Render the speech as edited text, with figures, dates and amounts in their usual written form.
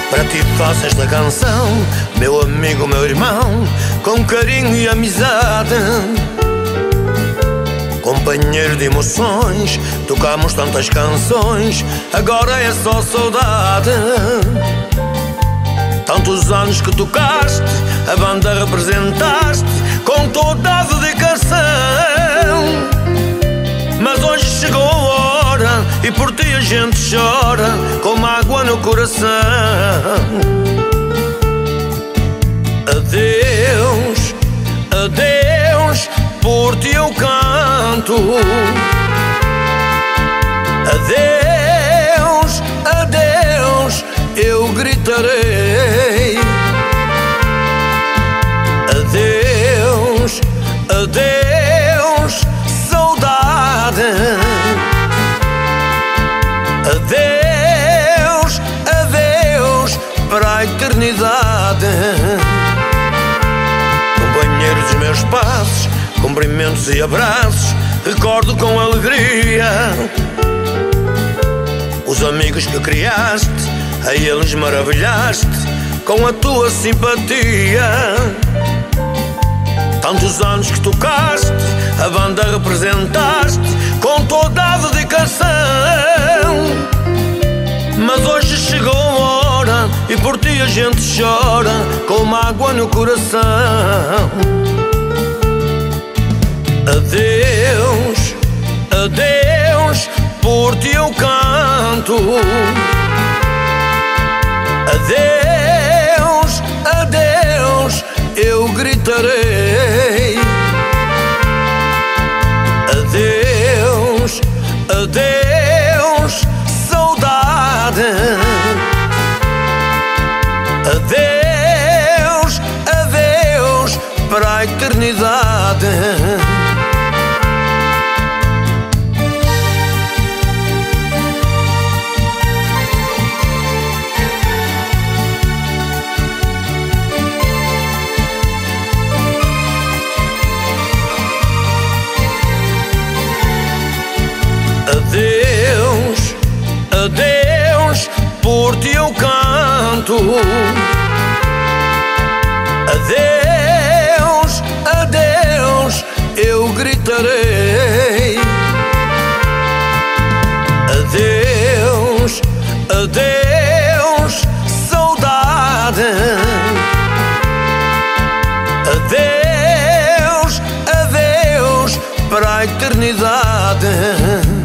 Para ti faço esta canção, meu amigo, meu irmão, com carinho e amizade. Companheiro de emoções, tocamos tantas canções, agora é só saudade. Tantos anos que tocaste, a banda representaste, com toda a dedicação. Mas hoje chegou a hora, e por ti a gente chora, com mágoa no coração. Adeus, adeus, por ti eu canto. Adeus, adeus, eu gritarei. Adeus, adeus, saudade. Adeus, adeus, para a eternidade. Companheiro dos meus passos, cumprimentos e abraços, recordo com alegria os amigos que criaste, a eles maravilhaste com a tua simpatia. Tantos anos que tocaste, a banda representaste, com toda a dedicação. Mas hoje chegou a hora, e por ti a gente chora, com mágoa no coração. Adeus, adeus, por ti eu canto. Adeus, adeus, eu gritarei. Adeus, adeus, saudade. Adeus, adeus, para a eternidade. Adeus, adeus, por ti eu canto. Adeus, adeus, eu gritarei. Adeus, adeus, saudade. Adeus, adeus, para a eternidade.